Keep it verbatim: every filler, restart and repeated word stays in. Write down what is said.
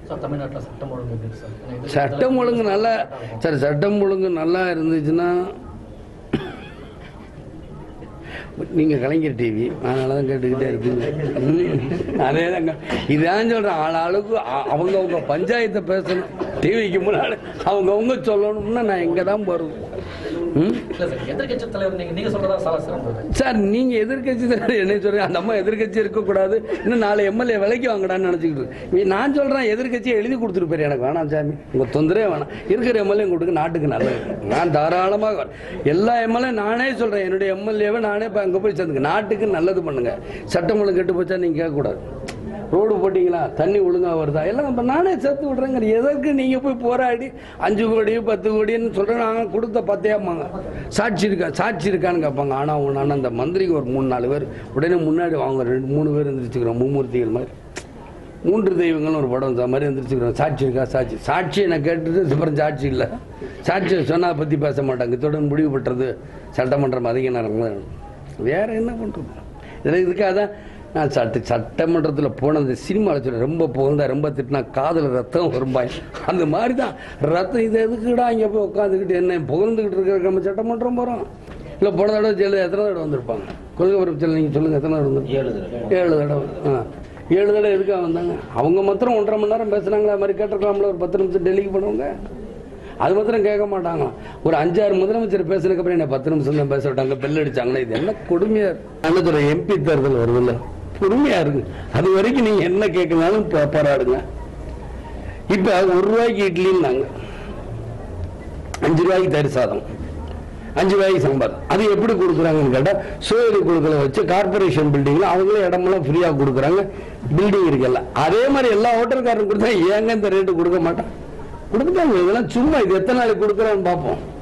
தமிழ்நாட்டில் சட்டம் ஒழுங்கு எப்படி சார்? சட்டம் ஒழுங்கு நல்லா சார் சட்டம் ஒழுங்கு நல்லா இருந்துச்சுன்னா நீங்கள் கலைஞர் டிவி அதனால தான் கேட்டுக்கிட்டே இருப்பீங்க. அதே தாங்க இதான் சொல்கிறேன். ஆள் ஆளுக்கு அவங்கவுங்க பஞ்சாயத்தை பேசணும். டிவிக்கு முன்னாடி அவங்கவுங்க சொல்லணும்னா நான் எங்கே தான் போகிறது? எதிர்கட்சி தலைவர் நீங்க சொல்றதா சார், நீங்க எதிர்கட்சி தலைவர் என்ன சொல்றீங்க? அந்த அம்மா எதிர்கட்சி இருக்கக்கூடாது, இன்னும் நாலு எம்எல்ஏ விலைக்கு வாங்கடான்னு நினைச்சுக்கிட்டு நான் சொல்றேன். எதிர்கட்சியை எழுதி கொடுத்துட்டு போயிரு, எனக்கு வேணாம் சாமி, உங்க தொந்தரவே வேணாம், இருக்கிற எம்எல்ஏ கொடுக்க நாட்டுக்கு நல்லது. நான் தாராளமாக எல்லா எம்எல்ஏ நானே சொல்றேன், என்னுடைய எம்எல்ஏவை நானே அங்கே போய் சேர்ந்துக்க, நாட்டுக்கு நல்லது பண்ணுங்க. சட்டம் ஒழுங்கு கெட்டு போச்சா நீங்க கேட்கக்கூடாது. ரோடு போட்டிங்களா, தண்ணி ஒழுங்காக வருதா, எல்லாம் இப்போ நானே சேர்த்து விட்றேங்க. எதற்கு நீங்கள் போய் போராடி அஞ்சு கோடி பத்து கோடின்னு சொல்கிறேன். நாங்கள் கொடுத்த பத்தையாம்பாங்க, சாட்சி இருக்கா சாட்சி இருக்கான்னு கேட்பாங்க. ஆனால் ஒன்று அந்த மந்திரிக்கு ஒரு மூணு நாலு பேர் உடனே முன்னாடி வாங்க, ரெண்டு மூணு பேர் எந்திரிச்சுக்கிறோம், மும்மூர்த்திகள் மாதிரி, மூன்று தெய்வங்கள்னு ஒரு படம் மாதிரி எந்திரிச்சுக்கிறோம். சாட்சி இருக்கா சாட்சி சாட்சியை நான் கேட்டுட்டு அப்புறம் சாட்சி இல்லை, சாட்சியை சொன்னால் அதை பற்றி பேச மாட்டாங்க. இத்துடன் முடிவு பெற்றது சட்டமன்றம் அதிக நேரம். வேறு என்ன பண்ணுறது? இதில் இதுக்காக தான் நான் சட்ட சட்டமன்றத்தில் போனது. சினிமாவில் சொல்ல ரொம்ப புகழ்ந்தா ரொம்ப திட்டினா காதில் ரத்தம் வரும்பாய். அந்த மாதிரி தான் ரத்தம். இது எதுக்குடா இங்கே போய் உட்காந்துக்கிட்டு என்ன புகழ்ந்துக்கிட்டு இருக்கிற நம்ம சட்டமன்றம் போகிறோம்? இல்லை போன தடவை ஜெயலலிதா எத்தனை தடவை வந்திருப்பாங்க? கொள்கை பரப்பு நீங்கள் சொல்லுங்கள், எத்தனை தடவை வந்து? ஏழு தடவை ஏழு தடவை ஆ ஏழு தடவை எதுக்காக வந்தாங்க? அவங்க மாத்திரம் ஒன்றரை மணி நேரம் பேசுனாங்களா? அது மாதிரி கேட்டிருக்கலாம்ல, ஒரு பத்து நிமிஷம் டெல்லிக்கு போனவங்க அது மாத்திரம் கேட்க மாட்டாங்க. ஒரு அஞ்சாறு முதலமைச்சர் பேசுனதுக்கப்புறம் என்ன பத்து நிமிஷம் தான் பேச விட்டாங்க, பெல் அடிச்சாங்கன்னா இது என்ன கொடுமையா இருக்கு? எம்பி தேர்தல் வருதுல்ல, பொறுமையா இருக்கு. அது வரைக்கும் நீங்க என்ன கேட்கனாலும் போராடுங்க. இப்ப ஒரு ரூபாய்க்கு இட்லின்னாங்க, அஞ்சு ரூபாய்க்கு தயிர் சாதம், அஞ்சு ரூபாய்க்கு சாம்பார். அது எப்படி கொடுக்குறாங்கன்னு கேட்டா, சோழி குழுக்களை வச்சு கார்பரேஷன் பில்டிங்ல அவங்களே இடமெல்லாம் ஃப்ரீயா கொடுக்குறாங்க. பில்டிங் இருக்குல்ல, அதே மாதிரி எல்லா ஹோட்டல்காரரும் கொடுத்தா ஏங்க இந்த ரேட்டு கொடுக்க மாட்டான்? கொடுத்துட்டாங்க. இதெல்லாம் சும்மா, இது எத்தனை நாளைக்கு கொடுக்குறான்னு பார்ப்போம்.